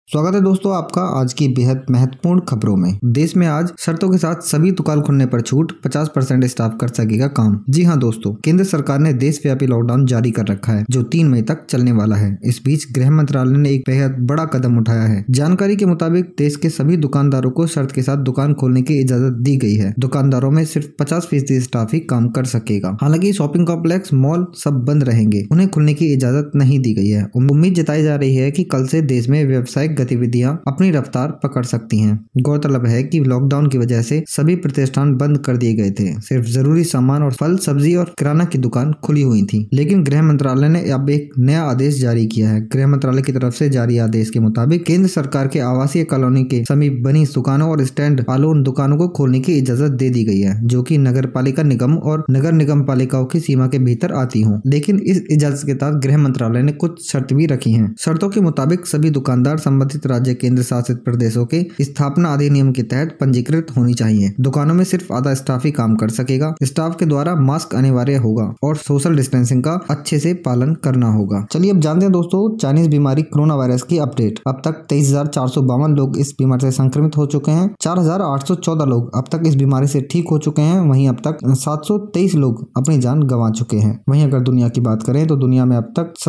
स्वागत है दोस्तों आपका आज की बेहद महत्वपूर्ण खबरों में। देश में आज शर्तों के साथ सभी दुकान खुलने पर छूट, 50% स्टाफ कर सकेगा काम। जी हां दोस्तों, केंद्र सरकार ने देशव्यापी लॉकडाउन जारी कर रखा है जो 3 मई तक चलने वाला है। इस बीच गृह मंत्रालय ने एक बेहद बड़ा कदम उठाया है। जानकारी के मुताबिक देश के सभी दुकानदारों को शर्त के साथ दुकान खोलने की इजाजत दी गई है। दुकानदारों में सिर्फ 50% स्टाफ ही काम कर सकेगा। हालांकि शॉपिंग कॉम्प्लेक्स, मॉल सब बंद रहेंगे, उन्हें खुलने की इजाजत नहीं दी गई है। उम्मीद जताई जा रही है कि कल से देश में व्यावसायिक गतिविधियां अपनी रफ्तार पकड़ सकती हैं। गौरतलब है कि लॉकडाउन की वजह से सभी प्रतिष्ठान बंद कर दिए गए थे। सिर्फ जरूरी सामान और फल, सब्जी और किराना की दुकान खुली हुई थी। लेकिन गृह मंत्रालय ने अब एक नया आदेश जारी किया है। गृह मंत्रालय की तरफ से जारी आदेश के मुताबिक केंद्र सरकार के आवासीय कॉलोनी के समीप बनी दुकानों और स्टैंड वालों दुकानों को खोलने की इजाजत दे दी गई है, जो कि नगर पालिका निगम और नगर निगम पालिकाओं की सीमा के भीतर आती हों। लेकिन इस इजाजत के तहत गृह मंत्रालय ने कुछ शर्त भी रखी हैं। शर्तों के मुताबिक सभी दुकानदार संबंधित राज्य केंद्र शासित प्रदेशों के स्थापना अधिनियम के तहत पंजीकृत होनी चाहिए। दुकानों में सिर्फ आधा स्टाफ ही काम कर सकेगा। स्टाफ के द्वारा मास्क अनिवार्य होगा और सोशल डिस्टेंसिंग का अच्छे से पालन करना होगा। चलिए अब जानते हैं दोस्तों चाइनीज बीमारी कोरोना वायरस की अपडेट। अब तक 23,452 लोग इस बीमारी से संक्रमित हो चुके हैं। 4,814 लोग अब तक इस बीमारी से ठीक हो चुके हैं। वहीं अब तक 723 लोग अपनी जान गंवा चुके हैं। वहीं अगर दुनिया की बात करें तो दुनिया में अब तक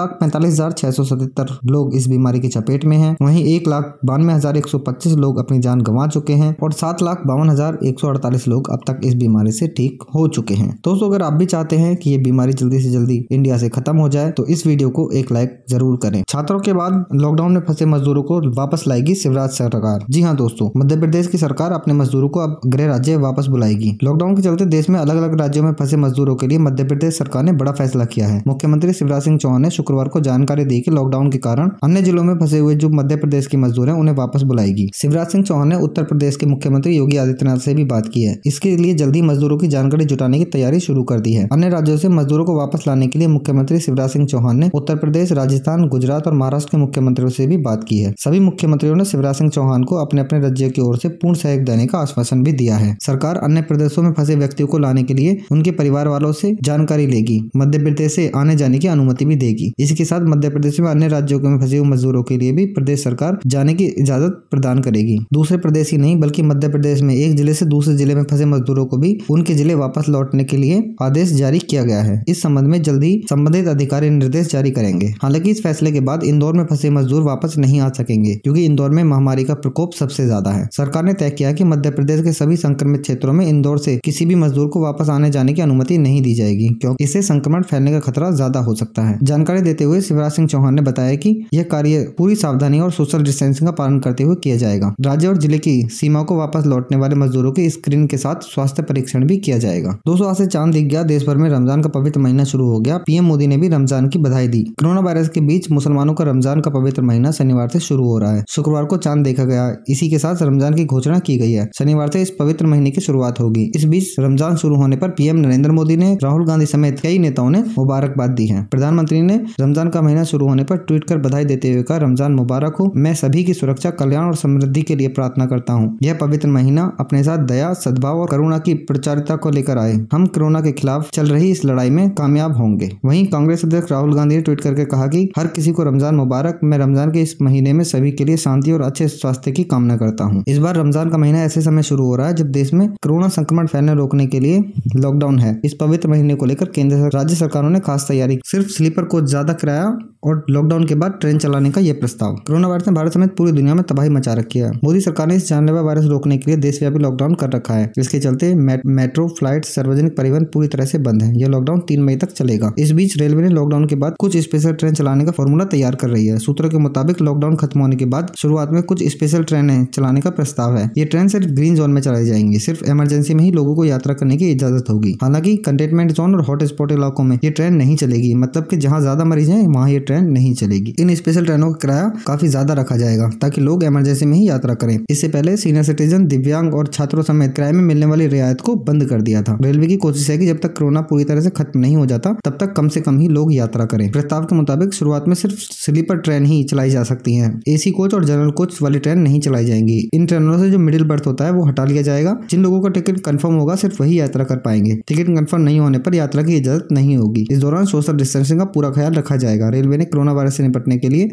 27,45,677 लोग इस बीमारी की चपेट में हैं। वहीं 1,92,125 लोग अपनी जान गंवा चुके हैं और 7,52,148 लोग अब तक इस बीमारी से ठीक हो चुके हैं। दोस्तों अगर आप भी चाहते हैं कि ये बीमारी जल्दी से जल्दी इंडिया से खत्म हो जाए तो इस वीडियो को एक लाइक जरूर करें। छात्रों के बाद लॉकडाउन में फंसे मजदूरों को वापस लाएगी शिवराज सरकार। जी हाँ दोस्तों, मध्य प्रदेश की सरकार अपने मजदूरों को अब गृह राज्य वापस बुलाएगी। लॉकडाउन के चलते देश में अलग अलग राज्यों में फंसे मजदूरों के लिए मध्य प्रदेश सरकार ने बड़ा फैसला किया है। मुख्यमंत्री शिवराज सिंह चौहान ने शुक्रवार को जानकारी दी कि लॉकडाउन के कारण अन्य जिलों में फंसे हुए जो मध्य प्रदेश के मजदूर हैं उन्हें वापस बुलाएगी। शिवराज सिंह चौहान ने उत्तर प्रदेश के मुख्यमंत्री योगी आदित्यनाथ से भी बात की है। इसके लिए जल्दी मजदूरों की जानकारी जुटाने की तैयारी शुरू कर दी है। अन्य राज्यों से मजदूरों को वापस लाने के लिए मुख्यमंत्री शिवराज सिंह चौहान ने उत्तर प्रदेश, राजस्थान, गुजरात और महाराष्ट्र के मुख्यमंत्रियों से भी बात की है। सभी मुख्यमंत्रियों ने शिवराज सिंह चौहान को अपने अपने राज्यों की ओर से पूर्ण सहयोग देने का आश्वासन भी दिया है। सरकार अन्य प्रदेशों में फंसे व्यक्तियों को लाने के लिए उनके परिवार वालों से जानकारी लेगी। मध्य प्रदेश से आने जाने की अनुमति भी देगी। इसी के साथ मध्य प्रदेश में अन्य राज्यों में फंसे हुए मजदूरों के लिए भी प्रदेश सरकार जाने की इजाजत प्रदान करेगी। दूसरे प्रदेश ही नहीं बल्कि मध्य प्रदेश में एक जिले से दूसरे जिले में फंसे मजदूरों को भी उनके जिले वापस लौटने के लिए आदेश जारी किया गया है। इस संबंध में जल्दी संबंधित अधिकारी निर्देश जारी करेंगे। हालांकि इस फैसले के बाद इंदौर में फंसे मजदूर वापस नहीं आ सकेंगे क्योंकि इंदौर में महामारी का प्रकोप सबसे ज्यादा है। सरकार ने तय किया कि मध्य प्रदेश के सभी संक्रमित क्षेत्रों में इंदौर से किसी भी मजदूर को वापस आने जाने की अनुमति नहीं दी जाएगी क्योंकि इससे संक्रमण फैलने का खतरा ज्यादा हो सकता है। जानकारी देते हुए शिवराज सिंह चौहान ने बताया कि यह कार्य पूरी सावधानी और सोशल डिस्टेंसिंग का पालन करते हुए किया जाएगा। राज्य और जिले की सीमा को वापस लौटने वाले मजदूरों की स्क्रीनिंग के साथ स्वास्थ्य परीक्षण भी किया जाएगा। दोस्तों आज से चांद दिख गया, देश भर में रमजान का पवित्र महीना शुरू हो गया। पीएम मोदी ने भी रमजान की बधाई दी। कोरोना वायरस के बीच मुसलमानों का रमजान का पवित्र महीना शनिवार से शुरू हो रहा है। शुक्रवार को चांद देखा गया। इसी के साथ रमजान की घोषणा की गई है। शनिवार से इस पवित्र महीने की शुरुआत होगी। इस बीच रमजान शुरू होने पर पीएम नरेंद्र मोदी ने राहुल गांधी समेत कई नेताओं ने मुबारकबाद दी है। प्रधानमंत्री ने रमजान का महीना शुरू होने पर ट्वीट कर बधाई देते हुए कहा, रमजान मुबारक हो। मैं सभी की सुरक्षा, कल्याण और समृद्धि के लिए प्रार्थना करता हूँ। यह पवित्र महीना अपने साथ दया, सद्भाव और करुणा की प्रचारिता को लेकर आए। हम कोरोना के खिलाफ चल रही इस लड़ाई में कामयाब होंगे। वहीं कांग्रेस अध्यक्ष राहुल गांधी ने ट्वीट करके कहा कि हर किसी को रमजान मुबारक। मैं रमजान के इस महीने में सभी के लिए शांति और अच्छे स्वास्थ्य की कामना करता हूँ। इस बार रमजान का महीना ऐसे समय शुरू हो रहा है जब देश में कोरोना संक्रमण फैलने रोकने के लिए लॉकडाउन है। इस पवित्र महीने को लेकर केंद्र राज्य सरकारों ने खास तैयारी, सिर्फ स्लीपर कोच ज्यादा किराया और लॉकडाउन के बाद ट्रेन चलाने का यह प्रस्ताव। कोरोना वायरस ने भारत समेत पूरी दुनिया में तबाही मचा रखी है। मोदी सरकार ने इस जानलेवा वायरस रोकने के लिए देशव्यापी लॉकडाउन कर रखा है। इसके चलते मेट्रो, फ्लाइट, सार्वजनिक परिवहन पूरी तरह से बंद है। यह लॉकडाउन 3 मई तक चलेगा। इस बीच रेलवे ने लॉकडाउन के बाद कुछ स्पेशल ट्रेन चलाने का फॉर्मूला तैयार कर रही है। सूत्रों के मुताबिक लॉकडाउन खत्म होने के बाद शुरुआत में कुछ स्पेशल ट्रेनें चलाने का प्रस्ताव है। ये ट्रेन सिर्फ ग्रीन जोन में चलाई जाएंगी। सिर्फ इमरजेंसी में ही लोगों को यात्रा करने की इजाजत होगी। हालांकि कंटेनमेंट जोन और हॉटस्पॉट इलाकों में ये ट्रेन नहीं चलेगी। मतलब कि जहां ज्यादा मरीज हैं वहां ये ट्रेन नहीं चलेगी। इन स्पेशल ट्रेनों का किराया काफी ज्यादा रखा जाएगा ताकि लोग इमरजेंसी में ही यात्रा करें। इससे पहले सीनियर सिटीजन, दिव्यांग और छात्रों समेत किराए में मिलने वाली रियायत को बंद कर दिया था। रेलवे की कोशिश है कि जब तक कोरोना पूरी तरह से खत्म नहीं हो जाता तब तक कम से कम ही लोग यात्रा करें। प्रस्ताव के मुताबिक शुरुआत में सिर्फ स्लीपर ट्रेन ही चलाई जा सकती है। एसी कोच और जनरल कोच वाली ट्रेन नहीं चलाई जाएंगी। इन ट्रेनों से जो मिडिल बर्थ होता है वो हटा लिया जाएगा। जिन लोगों का टिकट कंफर्म होगा सिर्फ वही यात्रा कर पाएंगे। टिकट कंफर्म नहीं होने पर यात्रा की इजाजत नहीं होगी। इस दौरान सोशल डिस्टेंसिंग का पूरा ख्याल रखा जाएगा। रेलवे ने कोरोना वायरस से निपटने के लिए